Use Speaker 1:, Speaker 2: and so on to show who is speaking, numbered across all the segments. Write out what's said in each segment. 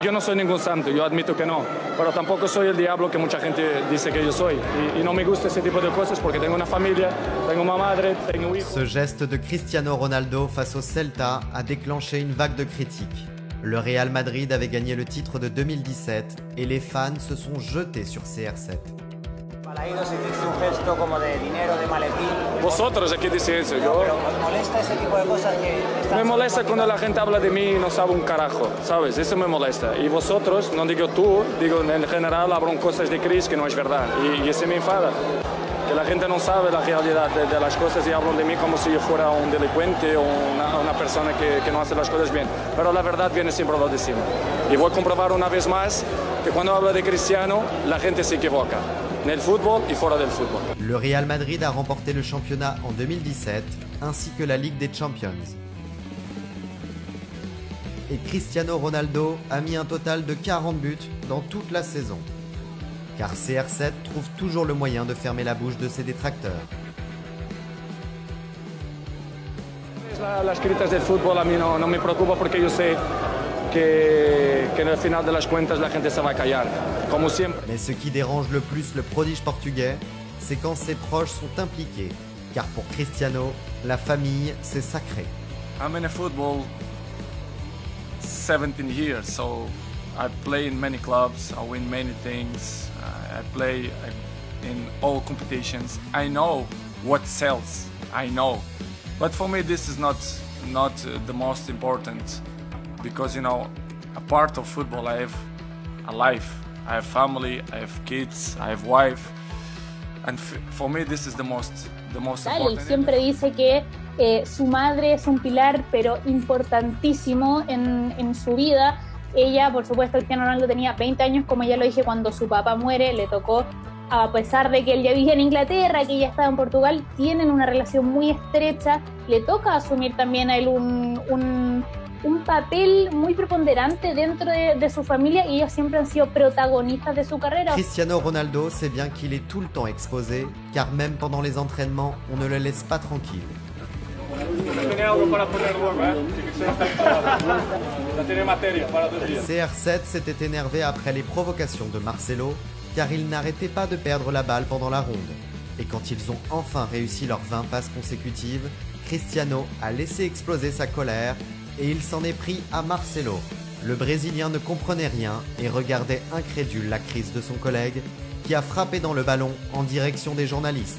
Speaker 1: Yo no soy ningún santo, yo admito que no, pero tampoco soy el diablo que mucha gente dice que yo soy. Y no me gusta ese tipo de cosas porque tengo una familia, tengo una madre, tengo hijos.
Speaker 2: Ce geste de Cristiano Ronaldo face au Celta a déclenché une vague de critiques. Le Real Madrid avait gagné le titre de 2017 et les fans se sont jetés sur CR7.
Speaker 3: Balaídos hiciste un gesto como de dinero, de maletín.
Speaker 1: Vosotros aquí decís eso, yo...
Speaker 3: Pero ¿os molesta ese tipo de cosas que...
Speaker 1: Me molesta cuando la gente habla de mí y no sabe un carajo, ¿sabes? Eso me molesta. Y vosotros, no digo tú, digo en general, hablan cosas de Chris que no es verdad. Y eso me enfada. Que la gente no sabe la realidad de las cosas y hablan de mí como si yo fuera un delincuente o una persona que no hace las cosas bien. Pero la verdad viene siempre lo de encima. Y voy a comprobar una vez más que cuando habla de Cristiano, la gente se equivoca. En el fútbol y fuera del fútbol.
Speaker 2: Le Real Madrid a remporté le championnat en 2017 ainsi que la Ligue des Champions. Et Cristiano Ronaldo a mis un total de 40 buts dans toute la saison. Car CR7 trouve toujours le moyen de fermer la bouche de ses détracteurs.
Speaker 1: Las críticas del fútbol a mí no me preocupa porque yo sé que en el final de las cuentas la gente se va a callar, como siempre.
Speaker 2: Mais ce qui dérange le plus le prodige portugais, c'est quand ses proches sont impliqués. Car pour Cristiano, la famille, c'est sacré.
Speaker 4: I'm in a football 17 years, so I play in many clubs, I win many things, I play in all competitions. I know what sells, I know. But for me this is not the most important, because, you know, a part of football I have a life, I have family, I have kids, I have wife, and for me this is the most important.
Speaker 5: Él siempre dice que su madre es un pilar pero importantísimo en su vida. Ella, por supuesto, Cristiano Ronaldo tenía 20 años, como ya lo dije, cuando su papá muere. Le tocó, a pesar de que él ya vivía en Inglaterra, que ella estaba en Portugal, tienen una relación muy estrecha. Le toca asumir también a él un papel muy preponderante dentro de su familia, y ellos siempre han sido protagonistas de su carrera.
Speaker 2: Cristiano Ronaldo sait bien qu'il est tout le temps exposé, car même pendant les entraînements, on ne le laisse pas tranquille. CR7 s'était énervé après les provocations de Marcelo, car il n'arrêtait pas de perdre la balle pendant la ronde. Et quand ils ont enfin réussi leurs 20 passes consécutives, Cristiano a laissé exploser sa colère et il s'en est pris à Marcelo. Le Brésilien ne comprenait rien et regardait incrédule la crise de son collègue, qui a frappé dans le ballon en direction des journalistes.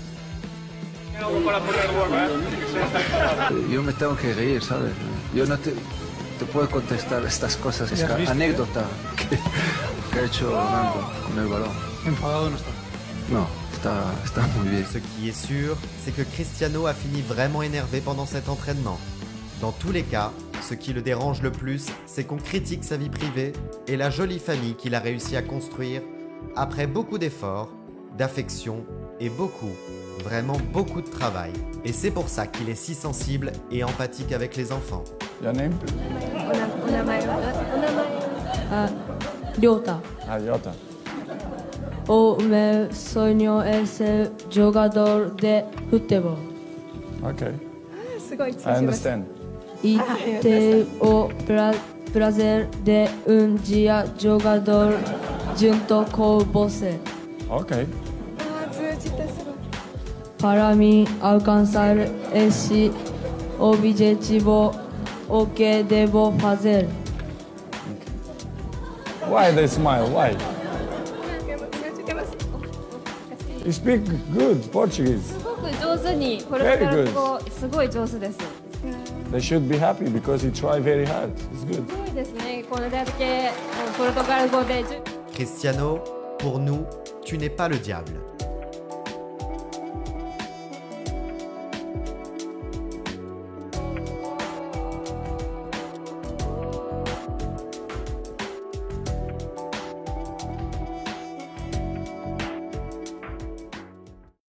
Speaker 6: Yo me tengo que reír, ¿sabes? Yo no te puedo contestar estas cosas, esta anécdota que ha hecho Ronaldo con el balón.
Speaker 7: Enfadado no está.
Speaker 6: No, está muy bien.
Speaker 2: Ce qui est sûr, c'est que Cristiano a fini vraiment énervé pendant cet entraînement. Dans tous les cas, ce qui le dérange le plus, c'est qu'on critique sa vie privée et la jolie famille qu'il a réussi à construire après beaucoup d'efforts, d'affection et vraiment beaucoup de travail. Et c'est pour ça qu'il est si sensible et empathique avec les enfants.
Speaker 4: Your name?
Speaker 8: Ryota.
Speaker 4: Ryota.
Speaker 8: O meu sonho é ser jogador de futebol.
Speaker 4: Okay. I understand.
Speaker 8: E ter o prazer de dia jogador junto com você.
Speaker 4: Okay.
Speaker 8: Para mim alcançar esse objetivo, o que devo fazer?
Speaker 4: Why they smile? Why? You speak good Portuguese. Very good. They should be happy because you try very hard. It's good.
Speaker 2: Cristiano, pour nous, tu n'es pas le diable.